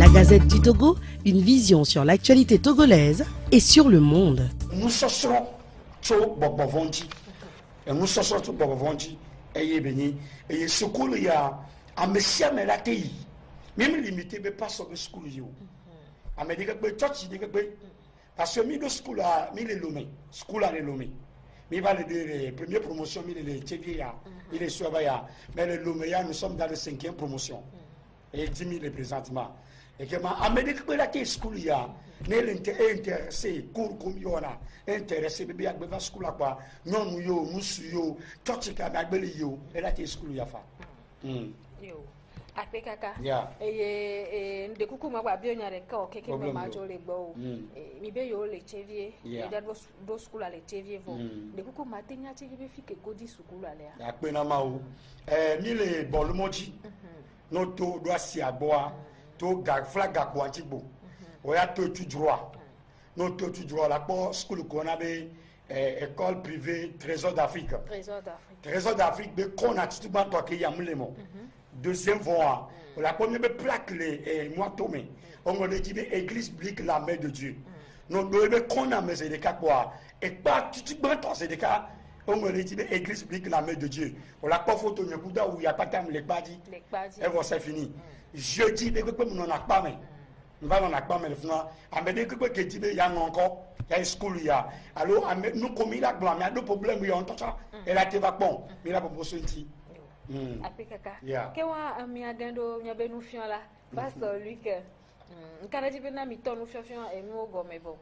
Gazette du Togo, une vision sur l'actualité togolaise et sur le monde. Nous sommes tous Bobovondi. Et nous sommes tous Bobovondi. Et béni. Et ce qu'on y a, à Messia Melatei, même limité, mais pas sur le school. À me dire que tu dis que parce que mi school a mi les lomé, school a les lomé. Mi va les premières promotions, mi les TVA, mi les surveillants. Mais les lomé, nous sommes dans la 5e promotion. Et 10 000 présentement. Et que ma Amérique que la school ya n'est intéressé cours comme yona intéressé bébé ak beva school quoi non yo musu yo totika ba gbeli yo et la school ya fa yo akpe kaka ya de kuku ma kwa bio nyare ka okeke ma jo le gbo mi be yo le chevie et da do school le chevie vo de kuku ma tenya chevie be fike godi school ale ya akpe na ma o mi le bolu moji no to do asi agboa to flag ko antigbo o ya to tu droit no to tu droit la po school ko na be école privée Trésor d'Afrique Trésor d'Afrique be kon atitu ban to ke ya mulemo deuxième voie la première be plaque les moi tomé on me dit église biblique la mère de Dieu no do be kon na mais de ka quoi et pas tu ban to c'est de ka on me dit église biblique la mère de Dieu on la pas photo nyekuda où il y a pas tam les badi et voilà c'est fini jeudi be ko mon na pas mais nous allons pas mais finalement amede ko ke tibe ya encore ya school ya alors nous comme il a blanc mais deux problèmes il y a tout ça et là tu vas bon mais la proposition ti apikaka ke wa mi agendo nya benu fion la pastor Luc nkana di bena mi tonu fion e mu gome bo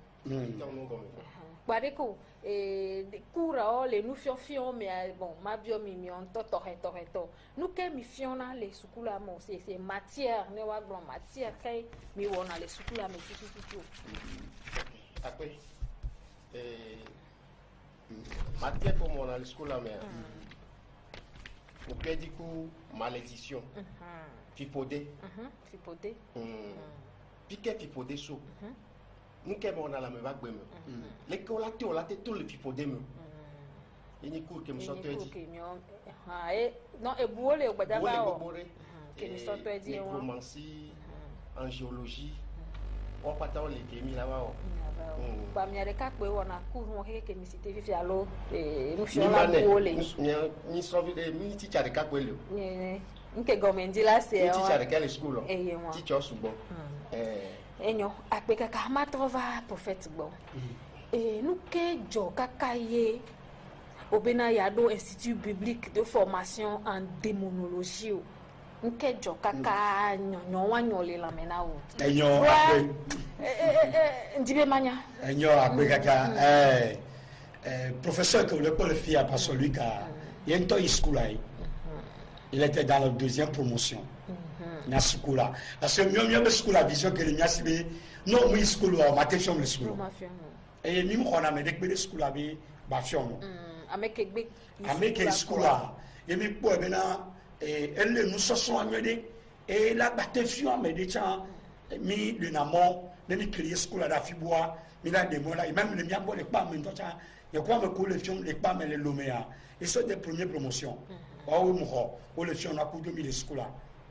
Badeko de cours les nous fions mais bon ma bio mi on to nous que mi fiona les sukula mo c'est matière ne wa grand matière kai mi wona les sukula mais tout après matière pour mon les sukula mais au père du coup malédiction pipodé piqué pipodé sous nous qui on a la même vague l'école là tu as tout le pipodé me il y a cours que me sortent dit non et boule au badaba que me sortent dit nécromancie en géologie on pas tant les kémis là-bas ba mi areka pe wona cours mo keke mi cité fifi allo nous fions la boule ni sauve ni teacher de cap le nke gomendi là c'est teacher de quelle school teacher subo enyo akpeka ka ma trova prophète bon et nous que jo kakaye obena yado institut biblique de formation en démonologie nke jo kaka nyo wanyole la mena o enyo ndibe manya enyo akpeka ka professeur que le Paul Fia pas celui qui yento iskulai il était dans la 2e promotion na sukula parce que mieux sukula vision que les nyasibe non mi sukula ma te fion le sukula et mi mo na me de be sukula bi ba fion ameke sukula et mi po be na elle nous soso anwede et la ba te fion me de cha mi le namo de mi créer sukula da fiboa mi la de mola et même le miambo le pas me cha et quoi me ko le fion le pas me le lomea et sont des premières promotions o mo o le fion na ku 2000 sukula.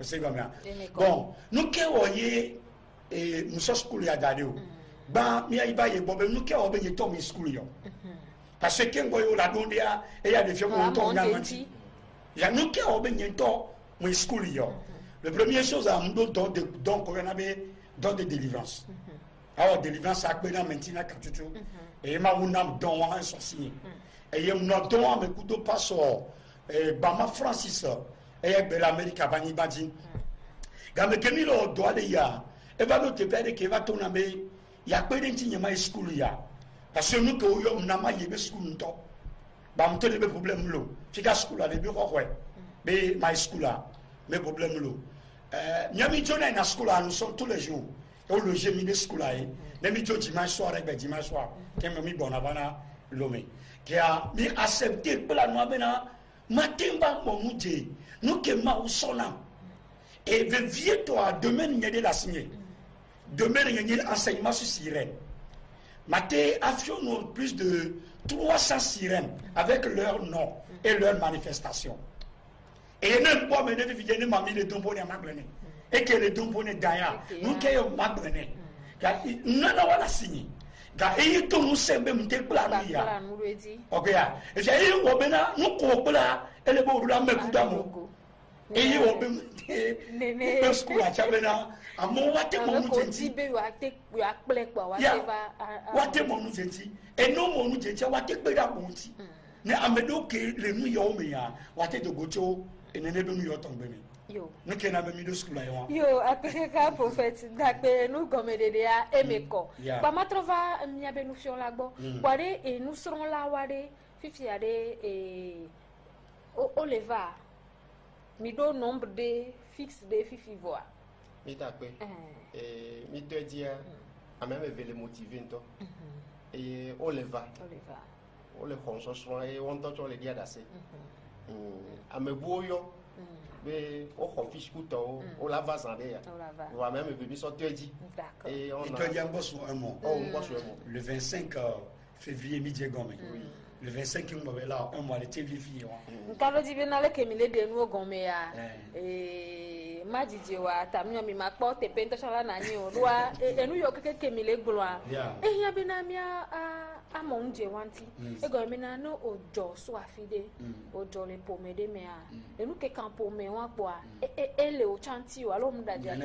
Bon, nous qui voyez nous sommes school ya dadeo. Ba mi aiba ye bobe nous qui obe ye tom school yo. Parce que quand voyez la dondia et ya des filles on tom nyanti. Ya nous qui obe ye to mon school yo. La première chose à nous donc on avait dans des délivrances. Alors délivrance a kwena maintenant katutu et ma unam don wa sorcier. Et ye no don me kudo passor ba ma Francis et l'Amérique a banni badin. Game Kemilo doit les ya. Et va nous te perdre qui va ton amé. Il y a peu d'intigne ma school ya. Parce que nous que nous n'avons pas school to. Bah on te des problèmes lo. Fika school à des bureaux ouais. Mais my school là, mes problèmes lo. Nyami jona na school là nous sommes tous les jours. Et le j'ai mis school là. Nemi jo dimanche soir avec dimanche soir. Quand mi bon avana lomé. Qui a mi accepté pour la noix bena. Matimba momoudé. Nous qui m'avons sonné. Et viens toi, demain, il y a de la signer. Demain, il y a un enseignement sur sirène. Maté affions plus de 300 sirènes avec leur nom et leur manifestation. Et même pas mener de vidéo, mamie de tombeau et ma et que les dons bonnet d'ailleurs nous qui est magné car non wala signé car et tout nous semble me te plania ok et j'ai eu obena nous ko bla ele bo la me kudamo et yo be ne school a chabena amo wate mo mu tenti be wate ya ple kwa wate mo mu tenti e no mo mu tenti wate pe da mo ti ne amedo ke le nu yo me ya wate de gocho enene be nu yo ton be mi yo ne ke na be mi do school ayo yo apeka prophet dakpe nu gomedede ya emeko ba matrova mia be nu fion lagbo wade e nous serons là wade fifi ade e o leva mi do nombre de fixe de fifi voix mi dakpe mi te dia a même veut le motiver to et o leva o le konso so e won to le dia dase ameboyo mais au office couteau au lava zandé on va même venir sur te dit et on te dit un boss un mois le 25 février midi gomme le 25 on va là un mois le TV vie nkalo di benale kemile de nu gomme ya majiji wa tamyo mi makpo te pento shala na nyi o lwa enu yo keke kemile gbolwa ya bina mia a monje wanti e go mi na no ojo so afide ojo le pomede me a enu ke kan pome wa po a ele o chanti o alo mu da dia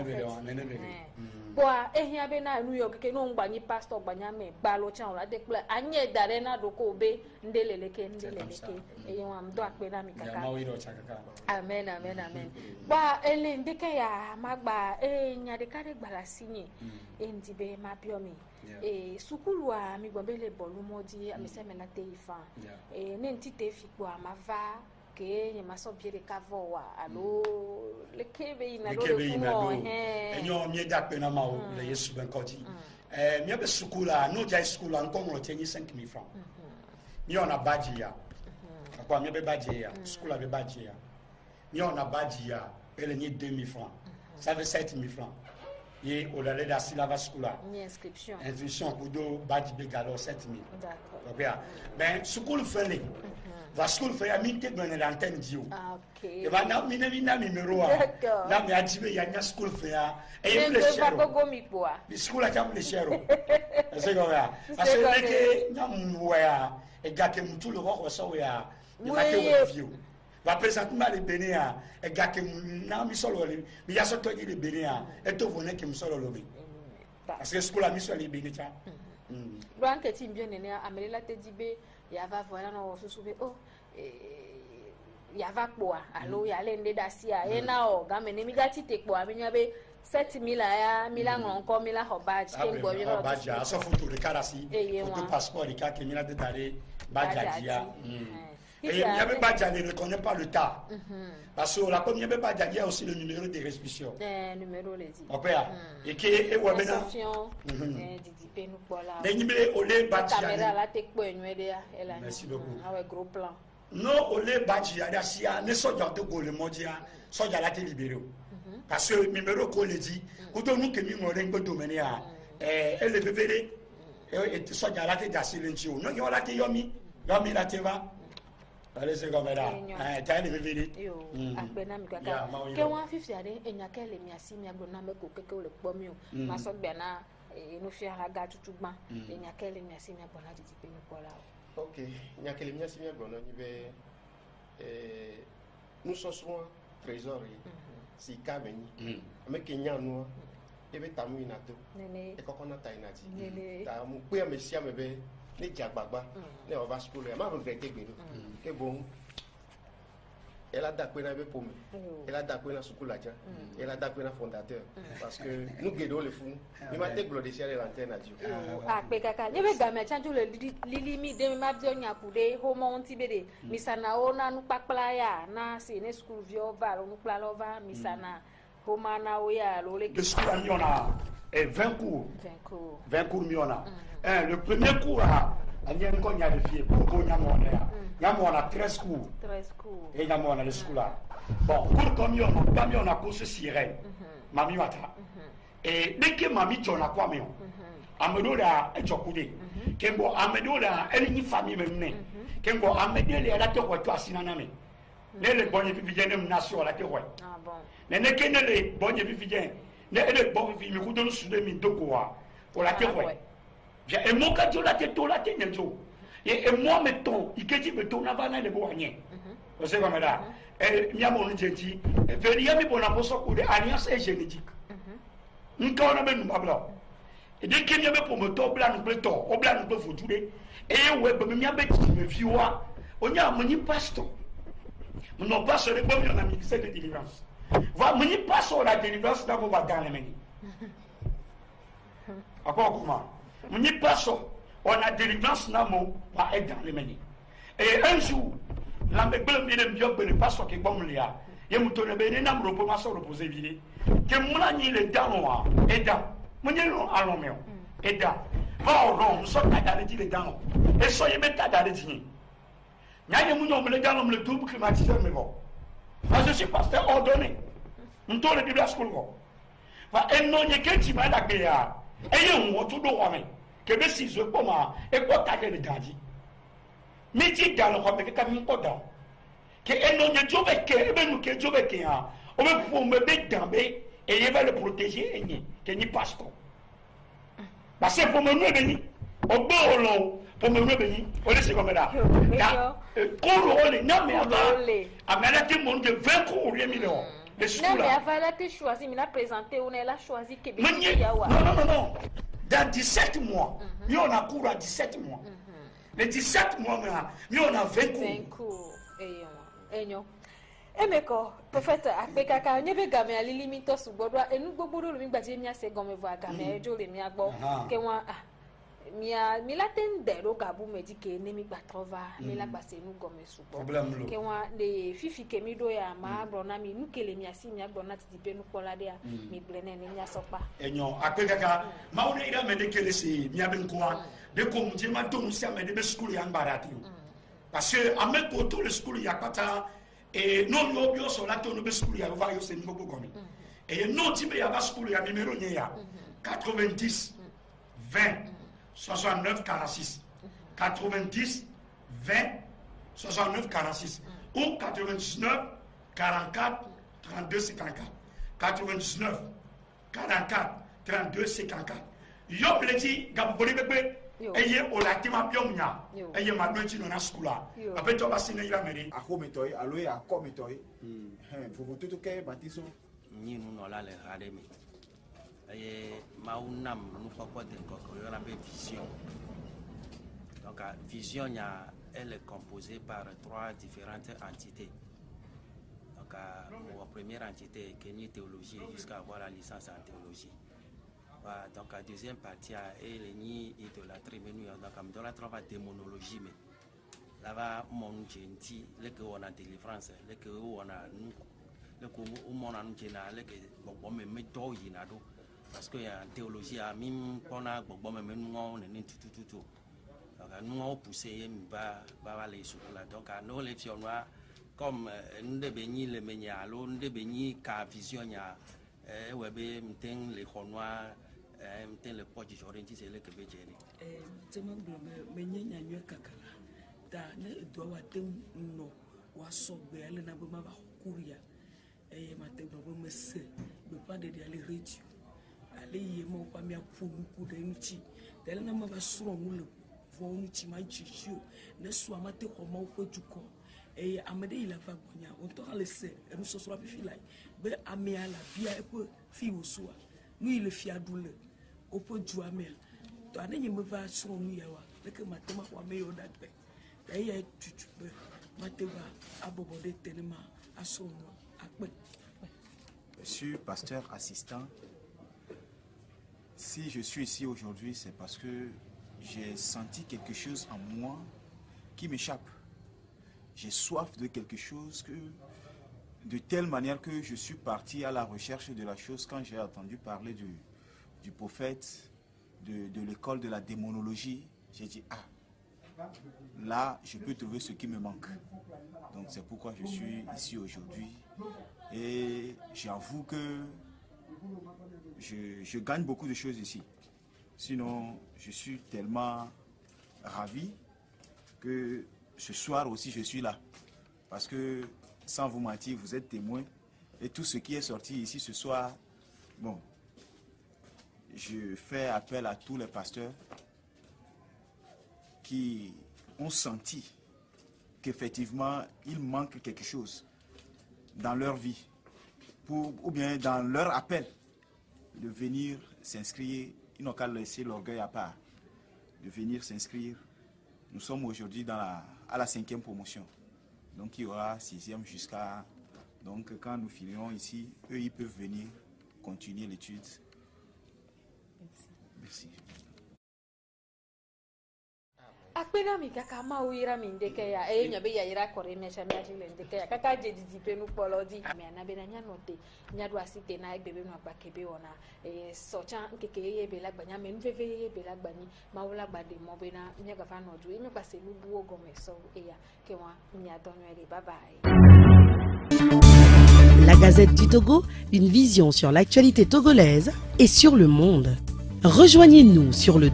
po a ya bina enu yo keke no ngbanyi pastor gbanya me gba lo chan la de pla anye dare na do ko be ndeleleke e yo am do akpe na mi kaka amen amen amen ba ele ndeke ya magba nyade kare gbala sinye ndibe mabiomi sukulu a mi gbambele bolu modi ameseme na teifa ne ntite fikpo amava ke ye masobie de kavowa alo le kebe ina do enyo mi dakpe na ma o le Yesu ben kodi mi be sukula no jai sukula nko mo tenyi 5000 francs mi ona badge ya akwa mi be badge ya sukula be badge ya mi ona badge ya elle ni 2000 francs ça fait 7000 francs et au la da silava sukula ni inscription pour do badge be galo 7000 d'accord ok ben sukulu fele va school fait ami te donner l'antenne dio ok et va na mi numéro na mi ajibe ya nya school fait et le chero pas go mi poa mi school a kam le chero c'est comme ça parce que nya mwa et gake mtu le ro so ya il va te view va présentement les bénéa et gake na mi solo le mi ya so to di le bénéa et to vone ke mi solo lo bi parce que school a mi so le bénéa Loin que tu bien né amelela te dibe ya va voilà no susube ya va poa alo ya lende dasia ena o gamene mi gati te poa mi nyabe 7000 ya mila ngonko mila hobaj ke ngbo bi no hobaj aso photo de karasi photo passeport de ka ke mila de dare bajadia et il n'y avait pas ne reconnaît pas le tas parce que la première pas il y a aussi le numéro de restitution numéro les dit ok et qui est ouais maintenant didi nous pour là les numéros au lait badja caméra là te ko enwe de elle merci beaucoup avec gros plan non au lait badja da sia ne soja de go le modia soja la te libéré parce que numéro ko le dit ko to nous que mi ngore ngo domaine ya elle le bébé et soja la te da silencio non yo la te yomi la te va. Allez c'est comme ça t'as les bébés yo akbena mi kaka ke 150 ade enyakele mi asimi agbona me ko keke o le pomio ma so gbe na no fi ara ga tutugban enyakele mi asimi agbona didi pe ni kola OK enyakele mi asimi agbona ni be nous sommes trésor si ka beni me kenya no ebe tamu inato e kokona ta inati ta mu pe amesia mebe ni jagbagba ni o va school e ma regretter gbedo ke bon elle a dakwe na be pomme elle a dakwe na sukulaja elle a dakwe na fondateur parce que nous guedo le fou ni ma te gloire de ciel l'antenne adio pe kaka ni be game chanjo le lili mi de ma bio nyakude ho mo nti bede misana o na nu pakpla ya na si ne school vio va lo nu pla lo va misana ho mana o ya lo le de school ni on a 20 cours mi on a le premier cours anya nko nya de fie ko nya mo na 13 cours et nya mo na le school là bon cours comme on a cours sirène mami wata et dès que mami chona kwa me amedo da ejokude kembo amedo da eni famille me kembo amedo le la to ko to asina na me Les bonnes filles ne nation la terre. Ah bon. Les que les bonnes filles les bonnes filles me coudent sur les mines quoi pour la terre. Et mon cas la tête la tête et moi mettons il que dit mettons na bana le boigné. Vous savez comme là. Et mi amon genti veria mi bona poso ko de alliance génétique. Nka on a ben mabla. Et dès qu'il y a pour me to blanc nous to o blanc nous faut touler et ouais be mi abeti me viwa on y a moni pasteur. Non pas sur les bonnes on a mixé de délivrance. Va moni pas sur la délivrance dans va dans les meni. Encore comment? Moni pas sur on a délivrance na mo va être dans les meni. Et un jour la me bel mi dem job ne pas sur que bon lia. Ye mutone be ni na mo repo ma so reposer vile. Que mon ani le dans et dans. Mon ni non allons mais et dans. Va au rond, so ta dans les dans. Et so y mettre dans les dîner. Nyaye mu nyom le dans le double climatiseur mais bon. Moi je suis pasteur ordonné. On tourne le Bible school ko. Va en non y que tu vas la béa. Et y on tout do mais que be si je pas ma et quoi ta le dadi. Mi ti dans le ko be ka mi ko dans. Que en non y jobe que e be nous que jobe que ha. O be pour me be dans be et il va le protéger et ni que ni pasteur. Parce que pour me nous béni. Au bon pour me béni. On laisse comme là. Non mais avant tout le monde de 20 cours millions. Les schools là. Non mais avant là tu choisi, il a présenté, on a choisi Québec. Non. Dans 17 mois, nous on a cours à 17 mois. Les 17 mois nous on a 20 cours. 20 cours. Et mais quoi, prophète après kaka nyebe game ali limito sugbodwa enu gbogbodo mi gbaje mi ase gome vo agame ejo le mi agbo ke won mi la ten dero gabu medike ne mi gbatrova mi la gbase nu gome sugbo ke won le fifi ke mi do ya ma bro na mi nu kele mi asi mi agbo na ti pe nu pola de mi blene ni mi asopa enyo après kaka ma wona ida me de kele si mi aben kwa de ko mu je ma do mu si amede be school ya ngbara ti parce que amel ko to le school ya pata et non nous bio sur la tonne de school ya va yo c'est niveau gomi et non tibe ya ba school ya numéro nya 90 20 69 46 90 20 69 46 ou 99 44 32 54 99 44 32 54 yo pleti gabori bebe eye olatima biomnya eye madoti no na skula apeto basine ira meri akometoi aloe akometoi faut tout que batiso ni nous no la le rademi eye maunam nous papa de koko yo la vision donc vision elle est composée par 3 différentes entités donc la première entité qui est théologie jusqu'à avoir la licence en théologie. Donc la deuxième partie est l'idolâtrie, mais nous donc idolâtrie va démonologie mais là-bas mon gentil le que on a délivrance le que on a nous le que on a nous général le que bon mais méthode inado parce que en théologie a même on a bon mais nous on est tout donc nous on poussé ba les sur là donc nous les filles noirs comme nous de béni le menyalo nous de béni ka vision ya webe mten les chinois mten le poche jorinti c'est le que be jeri tema me nyanya nyo kakala da ne do wa tem no wa so be ale na be ma ba kuria ma te do me se be pa de ale retu ale ye mo pa mi apu ku de nchi de na ma ba suro mu le vo nchi ma chichu ne so amate ko ma ko juko amade il a fa bonya on to ale se nous so so fi lai be amia la bia e ko fi usua nu ile fi adule o po ju amia to anenye me va so nu ya wa le ke matema kwa me yo dagbe da ye tutu be mateba abobode tenema aso nu akpe. Monsieur pasteur assistant, si je suis ici aujourd'hui, c'est parce que j'ai senti quelque chose en moi qui m'échappe. J'ai soif de quelque chose de telle manière que je suis parti à la recherche de la chose quand j'ai entendu parler du prophète, de l'école de la démonologie. J'ai dit, là, je peux trouver ce qui me manque. Donc c'est pourquoi je suis ici aujourd'hui. Et j'avoue que je gagne beaucoup de choses ici. Sinon, je suis tellement ravi que ce soir aussi je suis là. Parce que sans vous mentir, vous êtes témoin. Et tout ce qui est sorti ici ce soir, bon, je fais appel à tous les pasteurs qui ont senti qu'effectivement, il manque quelque chose dans leur vie, ou bien dans leur appel de venir s'inscrire. Ils n'ont qu'à laisser l'orgueil à part, de venir s'inscrire. Nous sommes aujourd'hui à la 5e promotion. Donc il y aura 6e jusqu'à... Donc quand nous finirons ici, eux, ils peuvent venir continuer l'étude. Merci. Akpena mi kaka ma uira mi ndeke ya nyabe ya ira kore mesha mi ajile ndeke ya kaka je dizipe nu polodi mi anabena nya note nya do asite na egbebe nu agbakebe ona socha nkeke ye be lagba nya me nveve ye be lagba ni ma wo lagba de mo be na nya gafa no du nya gba se lu bu ogo me so eya ke wa nya donyo ere bye bye. La Gazette du Togo, une vision sur l'actualité togolaise et sur le monde. Rejoignez-nous sur le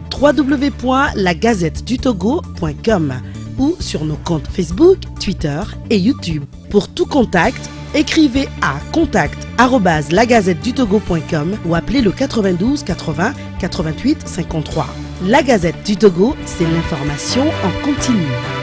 www.lagazettedutogo.com ou sur nos comptes Facebook, Twitter et YouTube. Pour tout contact, écrivez à contact@lagazettedutogo.com ou appelez le 92 80 88 53. La Gazette du Togo, c'est l'information en continu.